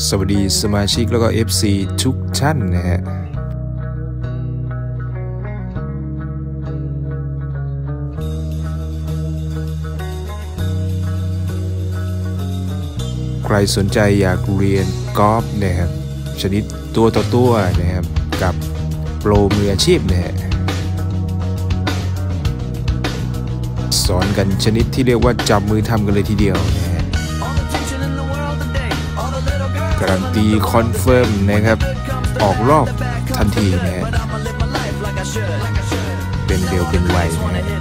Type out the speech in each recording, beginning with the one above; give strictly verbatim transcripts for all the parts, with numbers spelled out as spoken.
สวัสดีสมาชิกแล้วก็ เอฟ ซี ทุกท่านนะฮะใครสนใจอยากเรียนกอล์ฟนะครับชนิดตัวต่อตัวนะครับกับโปรมืออาชีพนะฮะสอนกันชนิดที่เรียกว่าจับมือทำกันเลยทีเดียวนะฮะการันตีคอนเฟิร์มนะครับออกรอบทันทีนะฮะเป็นเร็วเป็นไวนะฮะ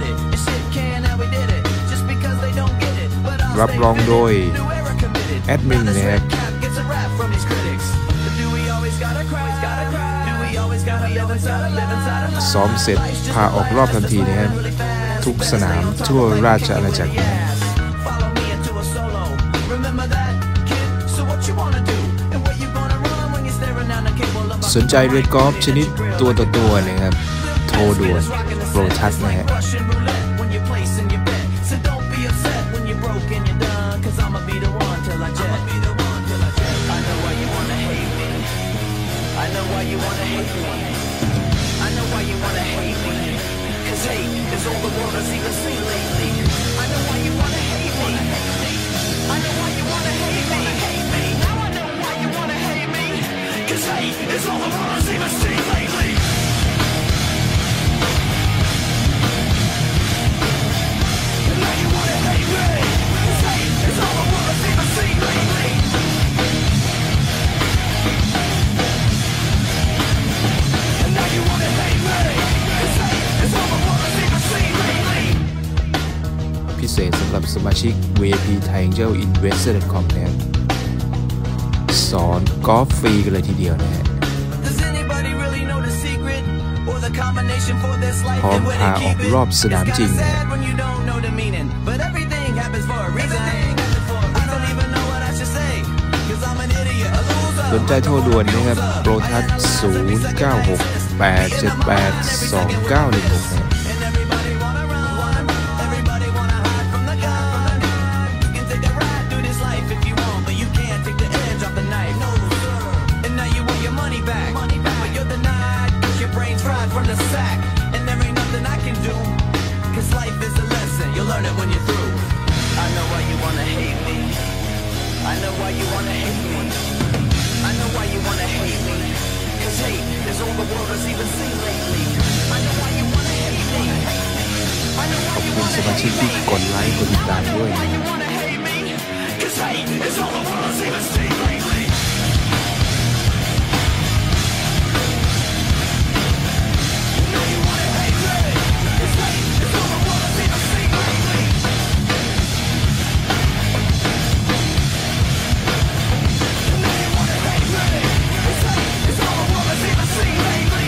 รับรองโดยแอดมินนะครับซ้อมเสร็จพาออกรอบทันทีนะครับทุกสนามทั่วราชอาณาจักรสนใจเรียนกอล์ฟชนิดตัวต่อตัวนะครับโทรด่วนโปรทัศน์นะฮะ It's all the world has even seen lately. And now you wanna hate me. This hate is all the world has even seen lately. And now you wanna hate me. This hate is all the world has even seen lately. พิเศษสำหรับสมาชิก วี ไอ พี Triangle Investor ดอท คอม นะครับสอนกอล์ฟฟรีกันเลยทีเดียวนะฮะพร้อมพาออกรอบสนามจริงนะฮะสนใจโทรด่วนนะครับโปรทัศน์ศูนย์ เก้า หก แปด เจ็ด แปด สอง เก้า หนึ่ง หกนะ I know why you wanna hate me. I know why you wanna hate me. Cause hate is all the world has even seen lately. I know why you wanna hate me. I know why you wanna hate me. สมาชิกที่กดไลค์กดติดตามด้วย Cause hate is all the world has even seen lately. Now you wanna hate me. Cause hate is all the world has even seen lately. Now you wanna hate me. Cause hate is all the world has even seen lately.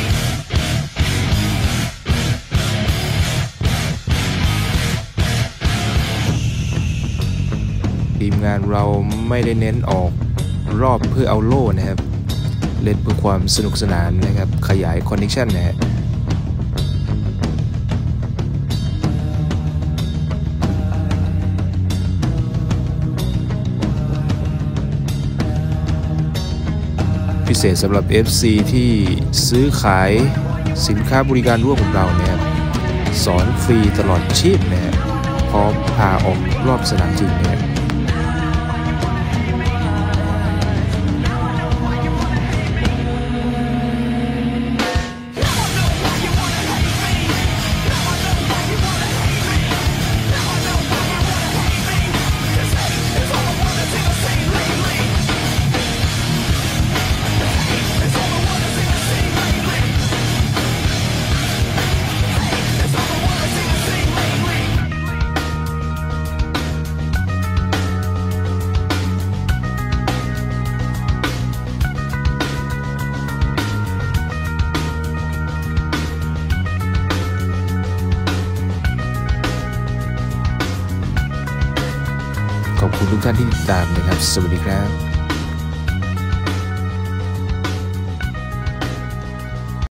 ทีมงานเราไม่ได้เน้นออกรอบเพื่อเอาโล่นะครับเล่นเพื่อความสนุกสนานนะครับขยายคอนเนคชั่นนะฮะพิเศษสำหรับ เอฟ ซี ที่ซื้อขายสินค้าบริการร่วมกับเราเนี่ยสอนฟรีตลอดชีพนะฮะพร้อมพาออกรอบสนามจริงเนี่ยขอบคุณทุกท่านที่ติดตามนะครับสวัสดีครับ